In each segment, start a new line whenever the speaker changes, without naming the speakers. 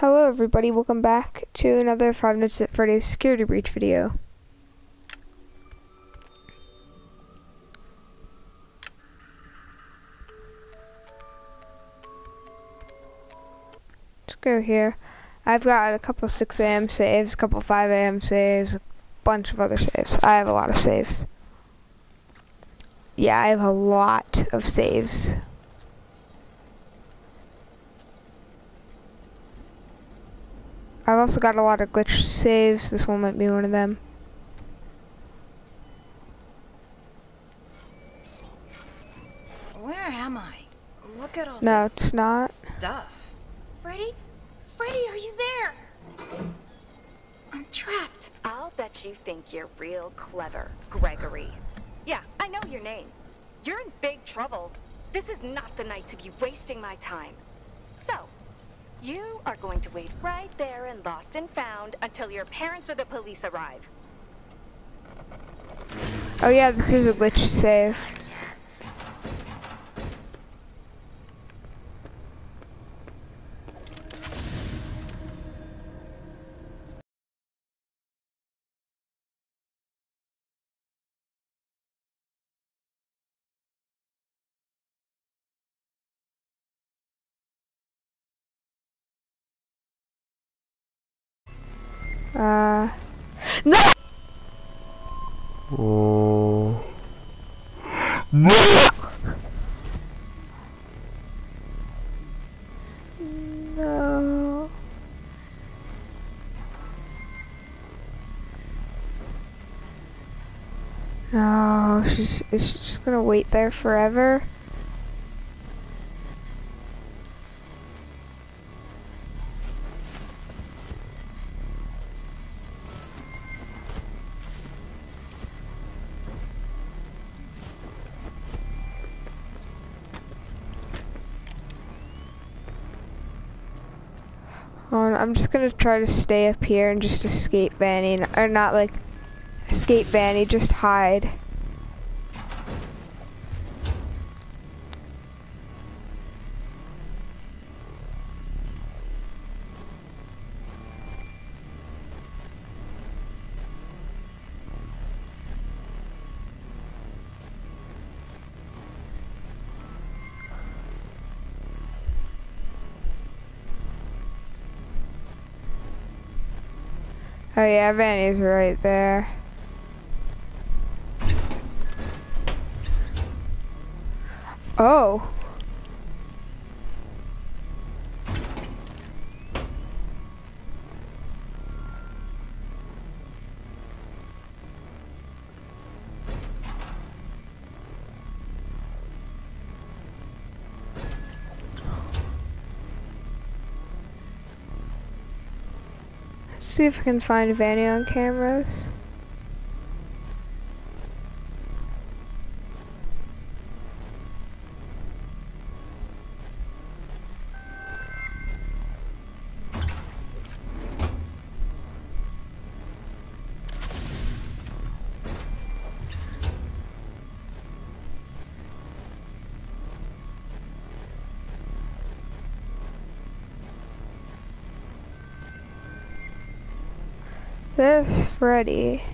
Hello everybody, welcome back to another Five Nights at Freddy's Security Breach video. Let's go here. I've got a couple 6 a.m. saves, a couple 5 a.m. saves, a bunch of other saves. I have a lot of saves. Yeah, I have a lot of saves. I've also got a lot of glitch saves. This one might be one of them.
Where am I? Look at all
No,
this
it's not.
stuff. Freddy? Freddy, are you there? I'm trapped.
I'll bet you think you're real clever, Gregory. Yeah, I know your name. You're in big trouble. This is not the night to be wasting my time. So, you are going to wait right there in Lost and Found until your parents or the police arrive.
Oh yeah, this is a glitch save. No!
No!
No. No, is she just gonna wait there forever? I'm just gonna try to stay up here and just escape Vanny, or not like escape Vanny, just hide. Oh yeah, Vanny's right there. Oh. See if I can find Vanny on cameras. There's Freddy.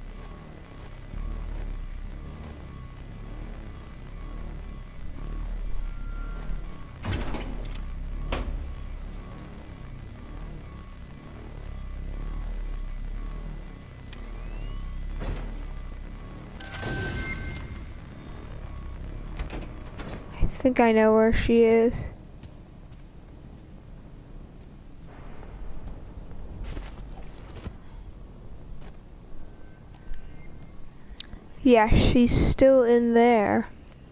I think I know where she is. Yeah, she's still in there.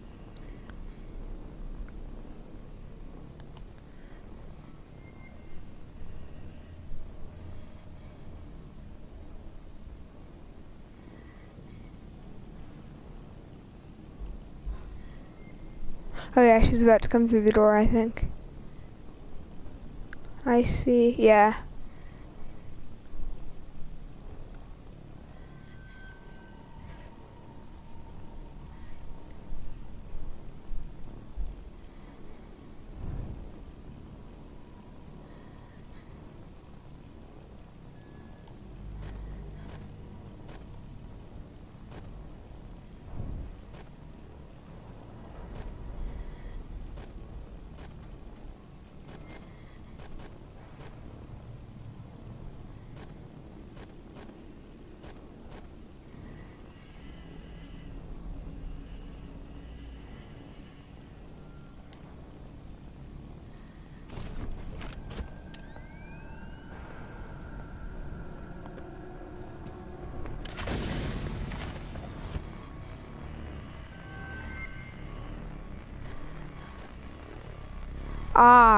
Oh yeah, she's about to come through the door, I think. I see, yeah.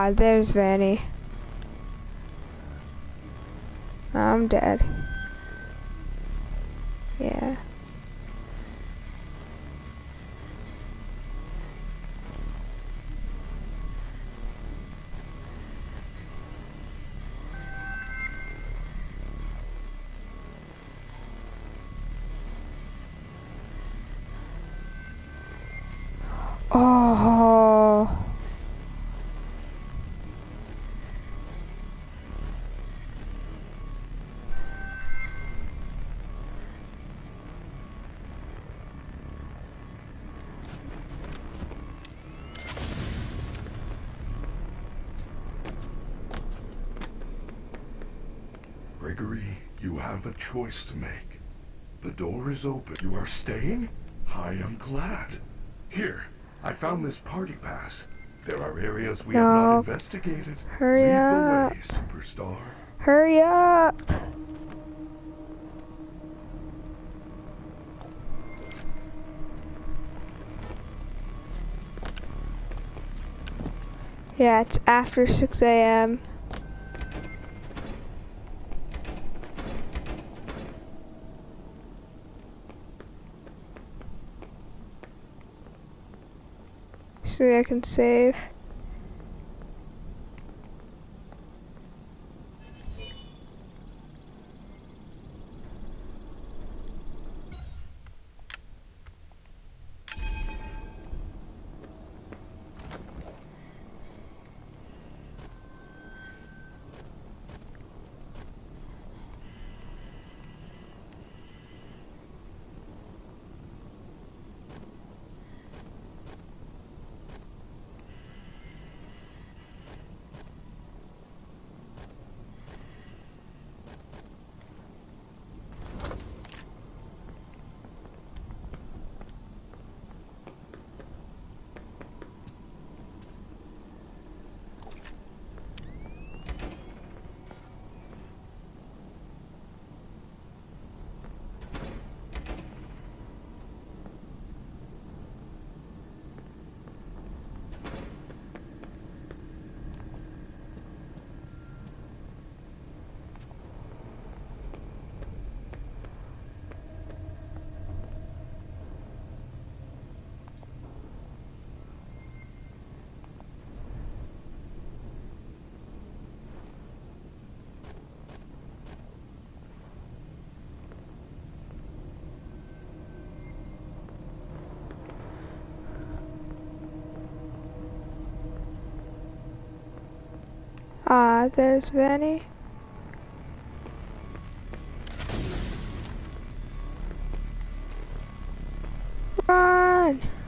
Ah, there's Vanny. I'm dead. Yeah. Oh.
Gregory, you have a choice to make. The door is open. You are staying? I am glad. Here, I found this party pass. There are areas we have not investigated.
Hurry
Lead
up.
the way, superstar.
Hurry up. Yeah, it's after 6 a.m. So I can save. Ah, there's Vanny. Run!